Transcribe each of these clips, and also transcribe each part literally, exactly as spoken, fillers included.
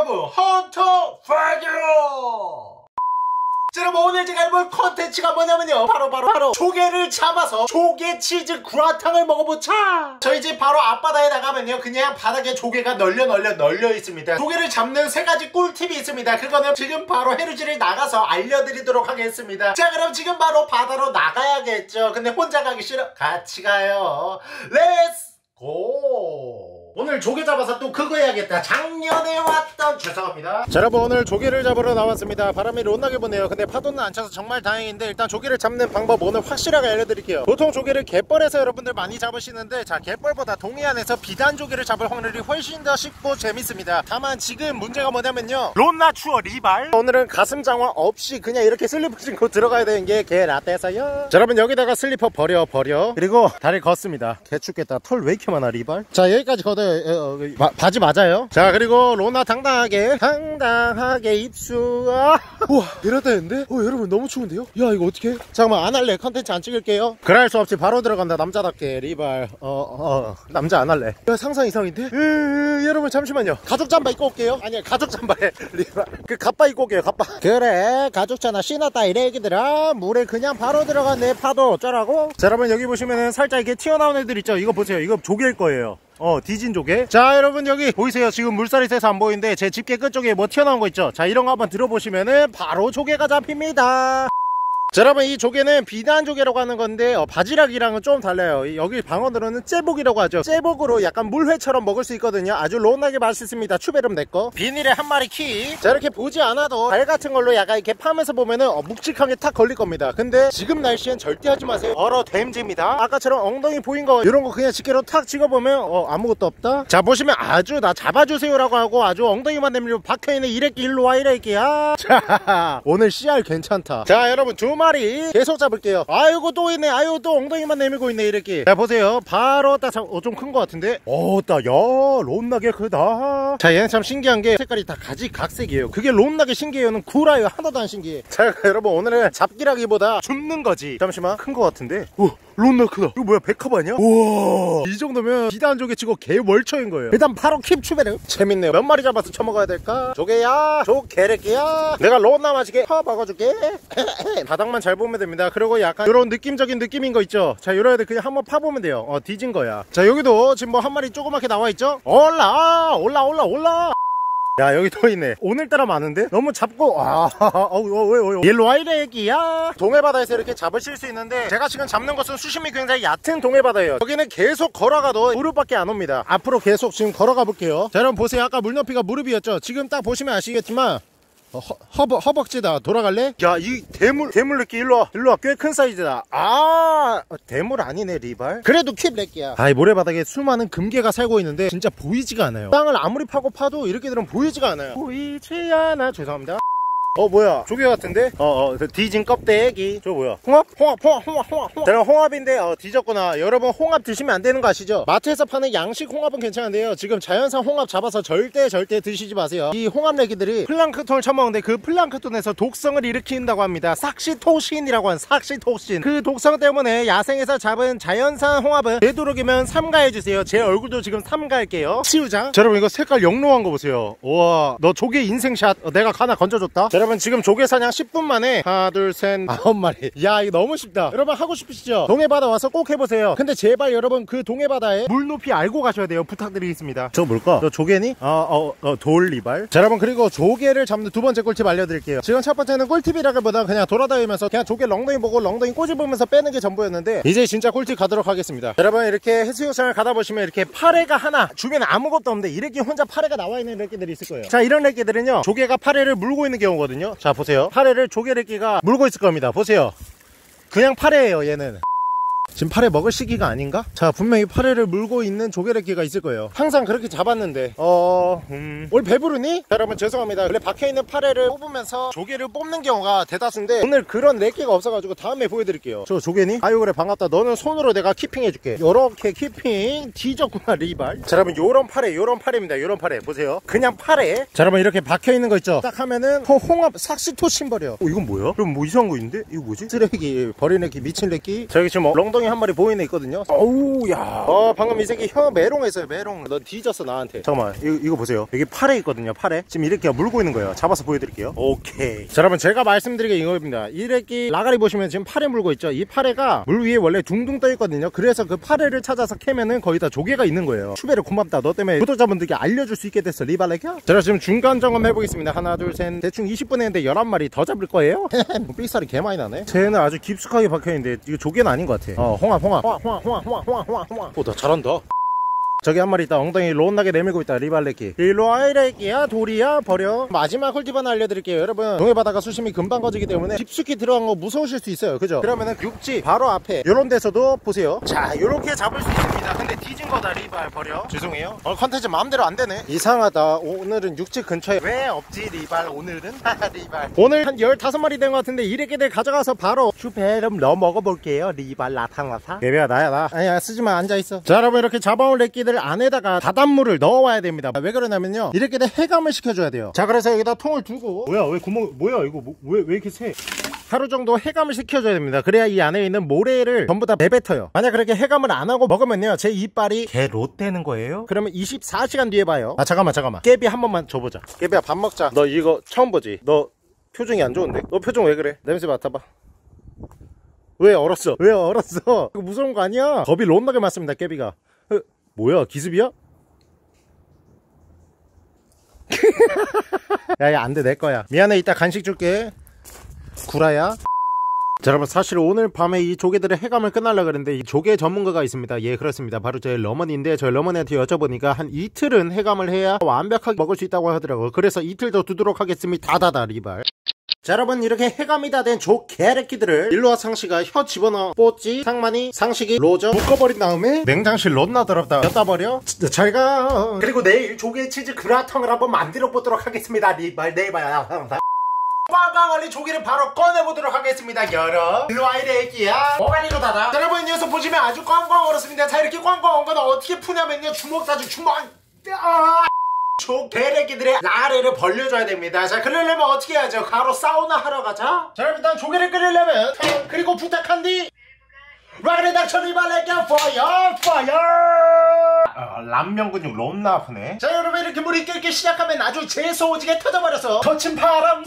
여러분, 헌터 파이어! 자, 여러분, 오늘 제가 해볼 컨텐츠가 뭐냐면요, 바로 바로 바로 조개를 잡아서 조개 치즈 그라탕을 먹어보자. 저희 집 바로 앞바다에 나가면요, 그냥 바닥에 조개가 널려 널려 널려 있습니다. 조개를 잡는 세 가지 꿀팁이 있습니다. 그거는 지금 바로 해루지를 나가서 알려드리도록 하겠습니다. 자, 그럼 지금 바로 바다로 나가야겠죠. 근데 혼자 가기 싫어? 같이 가요. 렛츠 고! 오늘 조개 잡아서 또 그거 해야겠다. 작년에 왔던, 죄송합니다. 자, 여러분, 오늘 조개를 잡으러 나왔습니다. 바람이 롯나게 부네요. 근데 파도는 안 차서 정말 다행인데, 일단 조개를 잡는 방법 오늘 확실하게 알려드릴게요. 보통 조개를 갯벌에서 여러분들 많이 잡으시는데, 자, 갯벌보다 동해안에서 비단 조개를 잡을 확률이 훨씬 더 쉽고 재밌습니다. 다만 지금 문제가 뭐냐면요, 롯나 추워 리발. 오늘은 가슴 장화 없이 그냥 이렇게 슬리퍼 신고 들어가야 되는 게 개 라떼서요. 자, 여러분, 여기다가 슬리퍼 버려 버려. 그리고 다리 걷습니다. 개 춥겠다. 털 왜 이렇게 많아 리발. 자, 여기까지 걷어요. 어, 바, 바지 맞아요. 자, 그리고 로나 당당하게 당당하게 입수. 아, 우와, 이러다 했는데? 어, 여러분 너무 추운데요? 야, 이거 어떡해? 잠깐만, 안 할래. 컨텐츠 안 찍을게요. 그럴 수 없이 바로 들어간다. 남자답게 리발. 어, 어, 남자 안 할래. 야, 상상 이상인데? 으, 여러분 잠시만요. 가죽 잠바 입고 올게요. 아니야, 가죽 잠바에 리발. 그 갑바 입고 올게요. 갑바. 그래, 가죽 차나 신었다 이래 얘기들아. 물에 그냥 바로 들어갔네. 파도 어쩌라고? 자, 여러분 여기 보시면은 살짝 이렇게 튀어나온 애들 있죠? 이거 보세요. 이거 조개일 거예요. 어, 디진 조개. 자, 여러분 여기 보이세요? 지금 물살이 세서 안 보이는데 제 집게 끝쪽에 뭐 튀어나온 거 있죠? 자, 이런 거 한번 들어보시면은 바로 조개가 잡힙니다. 자, 여러분 이 조개는 비단 조개라고 하는 건데 어, 바지락이랑은 좀 달라요. 여기 방언으로는 째복이라고 하죠. 째복으로 약간 물회처럼 먹을 수 있거든요. 아주 론하게 맛있습니다. 추베름 내꺼. 비닐에 한 마리 키. 자, 이렇게 보지 않아도 발 같은 걸로 약간 이렇게 파면서 보면은 어, 묵직하게 탁 걸릴 겁니다. 근데 지금 날씨엔 절대 하지 마세요. 얼어 댐지입니다. 아까처럼 엉덩이 보인 거 이런 거 그냥 집게로 탁 찍어보면 어, 아무것도 없다. 자, 보시면 아주 나 잡아주세요 라고 하고 아주 엉덩이만 내밀고 박혀있는 이래끼 일로와 이래끼야. 자, 오늘 씨알 괜찮다. 자, 여러분 두 마리 계속 잡을게요. 아이고 또 있네. 아이고 또 엉덩이만 내밀고 있네 이렇게. 자, 보세요. 바로 딱 잡... 어, 좀 큰 거 같은데. 오, 딱 야, 론나게 크다. 자, 얘는 참 신기한 게 색깔이 다 가지각색이에요. 그게 론나게 신기해요는 구라예요. 하나도 안 신기해. 자, 여러분 오늘은 잡기라기보다 줍는 거지. 잠시만, 큰 거 같은데. 오, 론나 크다. 이거 뭐야, 백합 아니야? 우와, 이 정도면 비단 조개 치고 개 월초인 거예요. 일단 바로 킵 추베르. 재밌네요. 몇 마리 잡아서 처먹어야 될까? 조개야, 조개래끼야. 내가 론나 맛있게 파 먹어줄게. 바닥만 잘 보면 됩니다. 그리고 약간 이런 느낌적인 느낌인 거 있죠? 자, 이런 애들 그냥 한번 파보면 돼요. 어, 뒤진 거야. 자, 여기도 지금 뭐 한 마리 조그맣게 나와 있죠? 올라 올라 올라 올라. 야, 여기 또 있네. 오늘따라 많은데? 너무 잡고, 아, 어우, 왜, 왜, 일로 와, 이래, 애기야. 동해바다에서 이렇게 잡으실 수 있는데, 제가 지금 잡는 것은 수심이 굉장히 얕은 동해바다예요. 여기는 계속 걸어가도 무릎밖에 안 옵니다. 앞으로 계속 지금 걸어가 볼게요. 자, 여러분 보세요. 아까 물높이가 무릎이었죠? 지금 딱 보시면 아시겠지만, 어, 허, 허벅, 허벅지다. 돌아갈래? 야, 이 대물, 대물 렉기 일로와. 일로와. 꽤 큰 사이즈다. 아, 대물 아니네, 리발. 그래도 킵 렉기야. 아, 이 모래바닥에 수많은 금괴가 살고 있는데, 진짜 보이지가 않아요. 땅을 아무리 파고 파도 이렇게 들으면 보이지가 않아요. 보이지 않아. 죄송합니다. 어, 뭐야, 조개 같은데? 어, 어, 디진 껍데기. 저 뭐야, 홍합? 홍합, 홍합, 홍합, 홍합, 홍합. 제가 홍합인데, 어, 뒤졌구나. 여러분, 홍합 드시면 안 되는 거 아시죠? 마트에서 파는 양식 홍합은 괜찮은데요, 지금 자연산 홍합 잡아서 절대 절대 드시지 마세요. 이 홍합 내기들이 플랑크톤을 처먹는데 그 플랑크톤에서 독성을 일으킨다고 합니다. 삭시토신이라고 하는 삭시토신. 그 독성 때문에 야생에서 잡은 자연산 홍합은 되도록이면 삼가해주세요. 제 얼굴도 지금 삼가할게요. 치우자. 자, 여러분 이거 색깔 영롱한 거 보세요. 우와, 너 조개 인생샷. 어, 내가 하나 건져줬다. 자, 여러분 지금 조개 사냥 십 분 만에 하나 둘 셋 아홉 마리. 야, 이거 너무 쉽다. 여러분 하고 싶으시죠? 동해바다 와서 꼭 해보세요. 근데 제발 여러분 그 동해바다에 물 높이 알고 가셔야 돼요. 부탁드리겠습니다. 저거 뭘까? 저 조개니? 어, 어, 어, 돌리발. 자, 여러분 그리고 조개를 잡는 두 번째 꿀팁 알려드릴게요. 지금 첫 번째는 꿀팁이라기보다 그냥 돌아다니면서 그냥 조개 렁덩이 보고 렁덩이 꼬집으면서 빼는 게 전부였는데, 이제 진짜 꿀팁 가도록 하겠습니다. 자, 여러분 이렇게 해수욕장을 가다 보시면 이렇게 파래가 하나, 주변에 아무것도 없는데 이렇게 혼자 파래가 나와 있는 래끼들이 있을 거예요. 자, 이런 래끼들은요, 조개가 파래를 물고 있는 경우거든요. 자, 보세요. 파래를 조개래끼가 물고 있을 겁니다. 보세요. 그냥 파래예요, 얘는. 지금 파래 먹을 시기가 아닌가? 자, 분명히 파래를 물고 있는 조개래끼가 있을 거예요. 항상 그렇게 잡았는데 어... 음... 오늘 배부르니? 자, 여러분 죄송합니다. 원래 박혀있는 파래를 뽑으면서 조개를 뽑는 경우가 대다수인데, 오늘 그런 래끼가 없어가지고 다음에 보여드릴게요. 저 조개니? 아유, 그래, 반갑다. 너는 손으로 내가 키핑 해줄게. 요렇게 키핑. 뒤졌구나, 리발. 자, 여러분 요런 파래, 요런 파래입니다. 요런 파래 보세요. 그냥 파래. 자, 여러분 이렇게 박혀있는 거 있죠? 딱 하면은 호, 홍합 삭시토신 버려. 어, 이건 뭐야? 그럼 뭐 이상한 거 있는데? 이거 뭐지? 쓰레기 버린 래끼, 미친 래끼. 자, 여기 지금 어, 렁덩이 멍텅이 한 마리 보이네 있거든요. 어우 야. 어 방금 이 새끼 혀 메롱했어요. 메롱. 너 뒤졌어 나한테. 잠깐만 이거, 이거 보세요. 여기 팔에 있거든요. 팔에 지금 이렇게 물고 있는 거예요. 잡아서 보여드릴게요. 오케이. 자 여러분 제가 말씀드리게 이겁니다. 이래끼 라가리 보시면 지금 팔에 물고 있죠. 이 팔에가 물 위에 원래 둥둥 떠 있거든요. 그래서 그 팔에를 찾아서 캐면은 거의 다 조개가 있는 거예요. 추베르 고맙다. 너 때문에 구독자분들께 알려줄 수 있게 됐어. 리발레켜. 자 지금 중간 점검 해보겠습니다. 하나 둘 셋. 대충 이십 분 했는데 열한 마리 더 잡을 거예요. 삑살이 개 많이 나네. 쟤는 아주 깊숙하게 박혀있는데 이거 조개는 아닌 것 같아. 어 홍합 홍합 홍합 홍합 홍합 홍합 홍합 홍합. 오 나 잘한다. 저기 한 마리 있다. 엉덩이 론나게 내밀고 있다. 리발레끼. 일로 와 이래끼야 돌이야 버려. 마지막 꿀팁 하나 알려드릴게요. 여러분 동해바다가 수심이 금방 꺼지기 때문에 깊숙이 들어간 거 무서우실 수 있어요. 그죠? 그러면은 육지 바로 앞에 요런 데서도 보세요. 자 요렇게 잡을 수 있습니다. 근데 뒤진 거다. 리발 버려. 죄송해요. 오늘 컨텐츠 마음대로 안 되네. 이상하다. 오늘은 육지 근처에 왜 없지 리발. 오늘은 리발. 오늘 한 열다섯 마리 된 것 같은데 이래끼들 가져가서 바로 슈페름 넣어 먹어볼게요. 리발 라탕라탕. 예배야 나야 나. 아니야 쓰지마 앉아있어. 자 여러분 이렇게 잡아올 래끼들 안에다가 바닷물을 넣어와야 됩니다. 왜 그러냐면요 이렇게 해감을 시켜줘야 돼요. 자 그래서 여기다 통을 두고 뭐야 왜 구멍 뭐야 이거 뭐, 왜, 왜 이렇게 새? 하루 정도 해감을 시켜줘야 됩니다. 그래야 이 안에 있는 모래를 전부 다 내뱉어요. 만약 그렇게 해감을 안 하고 먹으면요 제 이빨이 개 롯되는 거예요. 그러면 이십사 시간 뒤에 봐요. 아 잠깐만 잠깐만 깨비 한 번만 줘보자. 깨비야 밥 먹자. 너 이거 처음 보지? 너 표정이 안 좋은데? 너 표정 왜 그래? 냄새 맡아봐. 왜 얼었어? 왜 얼었어? 이거 무서운 거 아니야? 겁이 롯나게 맞습니다. 깨비가. 으, 뭐야 기습이야? 야야 안돼 내거야. 미안해 이따 간식 줄게 구라야. 자 여러분 사실 오늘 밤에 이 조개들의 해감을 끝날라 그랬는데 이 조개 전문가가 있습니다. 예 그렇습니다. 바로 저희 러머니인데 저희 러머니한테 여쭤보니까 한 이틀은 해감을 해야 완벽하게 먹을 수 있다고 하더라고요. 그래서 이틀 더 두도록 하겠습니다. 다다다 리발. 자 여러분 이렇게 해감이 다 된 조개래끼들을 일로와 상식아 혀 집어넣어 뽀찌 상만이 상식이 로저 묶어버린 다음에 냉장실 롯나 더럽다 엿다 버려. 잘가. 그리고 내일 조개 치즈 그라탕을 한번 만들어 보도록 하겠습니다. 리발 내봐야 꽝꽝얼리 조개를 바로 꺼내보도록 하겠습니다. 열어 일로와 이래끼야 뭐가리로 닫아. 자, 여러분 이 녀석 보시면 아주 꽝꽝 얼었습니다. 자 이렇게 꽝꽝 얼은 거는 어떻게 푸냐면요 주먹 따주 주먹 아 조개래끼들의 나래를 벌려줘야 됩니다. 자 그러려면 어떻게 해야죠? 가로 사우나 하러 가자. 자 여러분 일단 조개를 끓이려면 그리고 부탁한디 라그레 닥쳐 리발레껴 파이어 파이어. 아, 람면 근육 롬나 아프네. 자 여러분 이렇게 물이 끓기 시작하면 아주 재소오지게 터져버려서 거친 바람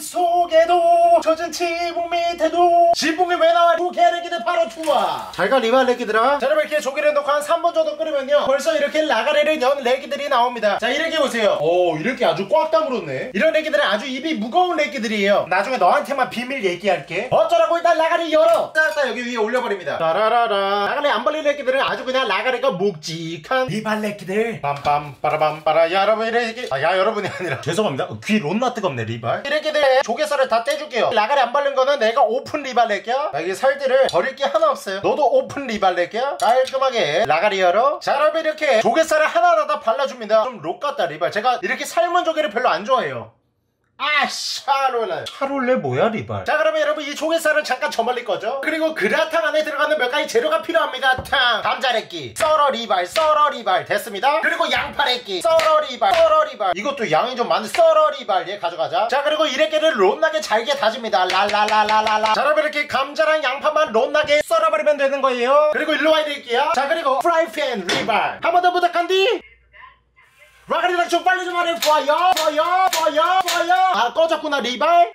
속에도 젖은 지붕 밑에도 지붕이 왜 나와. 조개래끼들 바로 좋아. 잘가 리발레끼들아. 자 여러분 이렇게 조개를 넣고 한 삼 분 정도 끓이면요 벌써 이렇게 라가레를 연 레끼들이 나옵니다. 자 이렇게 보세요. 오 이렇게 아주 꽉 다물었네. 이런 레끼들은 아주 입이 무거운 레끼들이에요. 나중에 너한테만 비밀 얘기할게. 어쩌라고. 일단 라가리 열어. 딱 여기 위에 올려버립니다. 따라라라. 라가리 안 벌린 레끼들은 아주 그냥 라가리가 묵직한 리발레끼들. 빰빰 빠라밤 빠라. 야 여러분 이렇게 아, 야 여러분이 아니라 죄송합니다. 귀 롯나 뜨겁네 리발. 이렇게들 조개살을 다 떼줄게요. 라가리 안 바른 거는 내가 오픈 리발레껴. 여기 살들을 버릴 게 하나 없어요. 너도 오픈 리발레껴. 깔끔하게 라가리 열어. 자 여러분 이렇게 조개살을 하나하나 다 발라줍니다. 좀 롯 같다 리발. 제가 이렇게 삶은 조개를 별로 안 좋아해요. 아 샤롤레. 샤롤레 뭐야 리발. 자 그러면 여러분 이 조개살은 잠깐 저말릴 거죠. 그리고 그라탕 안에 들어가는 몇 가지 재료가 필요합니다. 탕 감자래끼 썰어 리발 썰어 리발 됐습니다. 그리고 양파래끼 썰어 리발 썰어 리발. 이것도 양이 좀 많은 썰어 리발 얘 가져가자. 자 그리고 이래끼를 롯나게 잘게 다집니다. 랄랄랄랄랄라. 자 여러분 이렇게 감자랑 양파만 롯나게 썰어버리면 되는 거예요. 그리고 일로와 이럴게요. 자 그리고 프라이팬 리발 한 번 더 부탁한디. 라가리랑 좀 빨리 좀 하래. 파이어 파이어 파이어 파이어. 아 꺼졌구나 리발.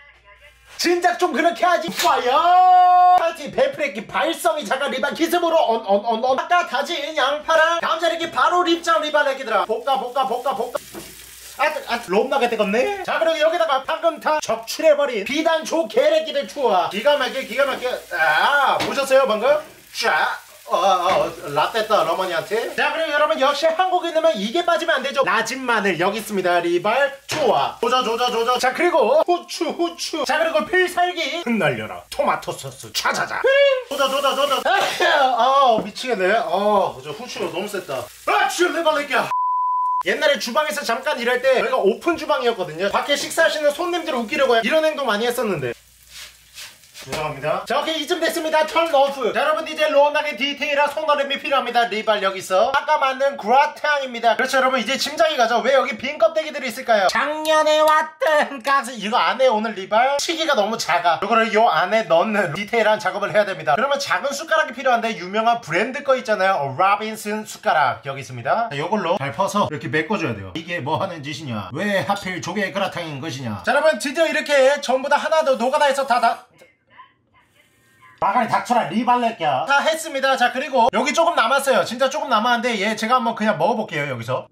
진작 좀 그렇게 하지. 파이어 파이팅 배프레끼 발성이 잠깐 리발 기습으로 언 언 언 언. 아까 다진 양파랑 감자래끼 바로 립장 리발 애기들아. 볶아 볶아 볶아 볶아. 아, 아, 롬나게 뜨겁네. 자 그리고 여기다가 방금 다 적출해버린 비단 조개래끼들 투하. 기가 막혀 기가 막혀. 아 보셨어요 방금? 자 어, 어, 라떼다 러머니한테. 자 그리고 여러분 역시 한국에 넣으면 이게 빠지면 안 되죠. 라진 마늘 여기 있습니다. 리발 좋아. 조져 조져 조져. 자 그리고 후추 후추. 자 그리고 필살기 흩날려라 토마토 소스 차자자. 조져 조져 조져. 아 미치겠네. 아 후추가 너무 셌다. 아 슈 리발레끼야. 옛날에 주방에서 잠깐 일할 때 저희가 오픈 주방이었거든요. 밖에 식사하시는 손님들 웃기려고 이런 행동 많이 했었는데 죄송합니다. 자, 오케이, 이쯤 됐습니다. 턴 오프. 자, 여러분 이제 로운하게 디테일한 속너름이 필요합니다. 리발 여기 있어. 아까 만든 그라탕입니다. 그렇죠, 여러분. 이제 짐작이 가죠. 왜 여기 빈 껍데기들이 있을까요? 작년에 왔던 가스. 이거 안에 오늘 리발 시기가 너무 작아. 이거를 요 안에 넣는 디테일한 작업을 해야 됩니다. 그러면 작은 숟가락이 필요한데 유명한 브랜드 거 있잖아요. 어, 라빈슨 숟가락 여기 있습니다. 자, 요걸로 잘 퍼서 이렇게 메꿔줘야 돼요. 이게 뭐 하는 짓이냐? 왜 하필 조개 그라탕인 것이냐? 자, 여러분 드디어 이렇게 전부 다 하나 더 노가다해서 다 다 마가리 닥쳐라 리발렛겨 다 했습니다. 자, 그리고 여기 조금 남았어요. 진짜 조금 남았는데 얘 제가 한번 그냥 먹어볼게요. 여기서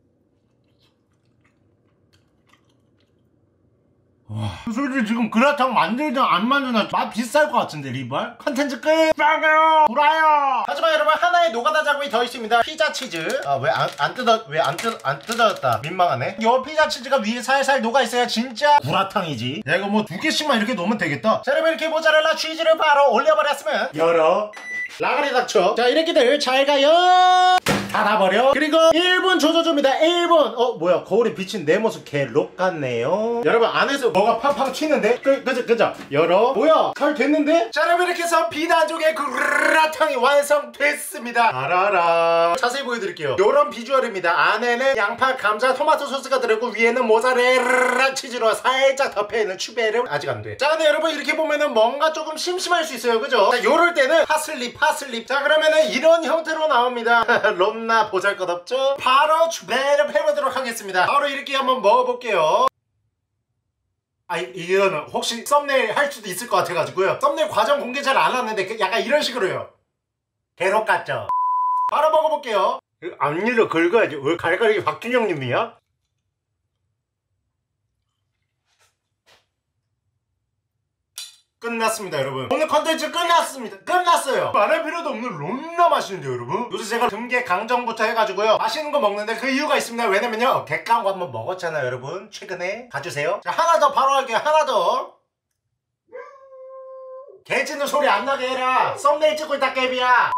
와, 솔직히 지금 그라탕 만들든 안 만들든 맛 비쌀 것 같은데 리발? 컨텐츠 끝! 싸게요! 구라요! 하지만 여러분 하나의 노가다 작업이 더 있습니다. 피자 치즈. 아, 왜 안 안 뜯어 왜 안 뜯 안 뜯어졌다. 민망하네. 요 피자 치즈가 위에 살살 녹아 있어야 진짜 구라탕이지. 야, 이거 뭐 두 개씩만 이렇게 놓으면 되겠다. 자, 여러분 이렇게 모짜렐라 치즈를 바로 올려버렸으면 열어 라가리 닥쳐. 자, 이렇게들 잘 가요. 닫아버려. 그리고 일 분 조져줍니다. 일 분. 어, 뭐야, 거울에 비친 내 모습 개록 같네요. 여러분 안에서 뭐가 팡팡 튀는데? 그, 그죠 그죠 열어. 뭐야, 잘 됐는데? 자, 여러분 이렇게 해서 비단족의 그라탕이 완성됐습니다. 알아라. 자세히 보여드릴게요. 요런 비주얼입니다. 안에는 양파, 감자, 토마토 소스가 들어있고 위에는 모짜렐라 치즈로 살짝 덮여있는 추베르. 아직 안돼. 자, 근데 여러분 이렇게 보면은 뭔가 조금 심심할 수 있어요. 그죠? 자, 요럴 때는 파슬리 파슬리. 자, 그러면은 이런 형태로 나옵니다. 롬나 보잘것없죠? 바로 추베르 해보도록 하겠습니다. 바로 이렇게 한번 먹어볼게요. 아, 이, 이거는 혹시 썸네일 할 수도 있을 것 같아가지고요. 썸네일 과정 공개 잘 안 하는데 약간 이런 식으로요. 대록 같죠? 바로 먹어볼게요. 앞니로 긁어야지. 왜 갈갈이 박준영님이야? 끝났습니다, 여러분. 오늘 컨텐츠 끝났습니다. 끝났어요. 말할 필요도 없는 롬나 맛있는데요, 여러분. 요새 제가 등계 강정부터 해가지고요 맛있는 거 먹는데 그 이유가 있습니다. 왜냐면요, 객강고 한번 먹었잖아요, 여러분. 최근에 가주세요. 자, 하나 더 바로 할게요. 하나 더. 개 짖는 소리 안 나게 해라. 썸네일 찍고 있다, 깨비야.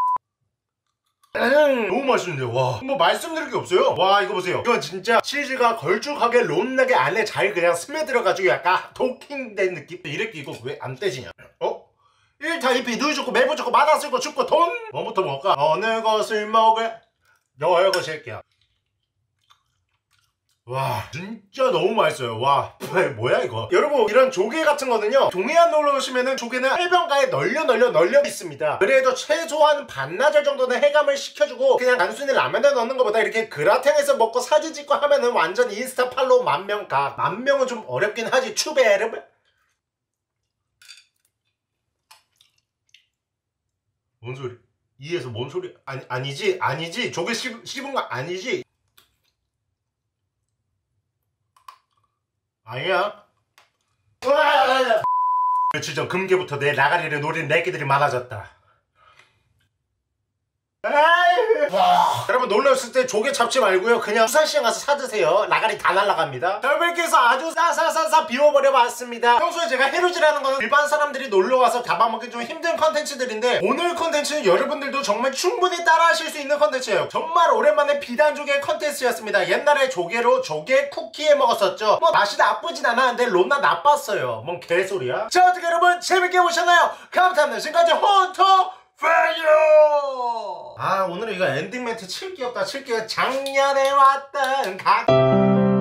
음, 너무 맛있는데요. 와, 뭐 말씀드릴 게 없어요. 와, 이거 보세요. 이건 진짜 치즈가 걸쭉하게 롬나게 안에 잘 그냥 스며들어가지고 약간 도킹된 느낌. 이렇게 이거 왜 안 떼지냐? 어? 일 타 이 피 누이 좋고 매부 좋고 맛 안 쓸고 춥고 돈? 뭐부터 먹을까? 어느 것을 먹을 너의 것일게요. 와, 진짜 너무 맛있어요. 와, 뭐야 이거. 여러분, 이런 조개 같은 거는요, 동해안 놀러 오시면은 조개는 해변가에 널려 널려 널려 있습니다. 그래도 최소한 반나절 정도는 해감을 시켜주고 그냥 단순히 라면에 넣는 것보다 이렇게 그라탕에서 먹고 사진 찍고 하면은 완전 인스타 팔로우 만명 각. 만명은 좀 어렵긴 하지. 추베르. 뭔 소리? 이에서 뭔 소리? 아니, 아니지 아니지 조개 씹, 씹은 거 아니지? 아니야. 며칠 전 금괴부터 내 라가리를 노리는 애기들이 많아졌다. 와. 여러분 놀랐을 때 조개 잡지 말고요 그냥 수산시장 가서 사드세요. 라가리 다 날라갑니다. 결백해서 아주 싸싸싸싸 비워버려 봤습니다. 평소에 제가 해루질하는 거는 일반 사람들이 놀러와서 잡아먹기 좀 힘든 컨텐츠들인데 오늘 컨텐츠는 여러분들도 정말 충분히 따라하실 수 있는 컨텐츠예요. 정말 오랜만에 비단조개 컨텐츠였습니다. 옛날에 조개로 조개 쿠키 해 먹었었죠. 뭐 맛이 나쁘진 않았는데 롬나 나빴어요. 뭔 개소리야. 자, 어떻게 여러분 재밌게 보셨나요? 감사합니다. 지금까지 헌터 파이어! 아, 오늘은 이거 엔딩 멘트 칠게 없다 칠게. 작년에 왔던 각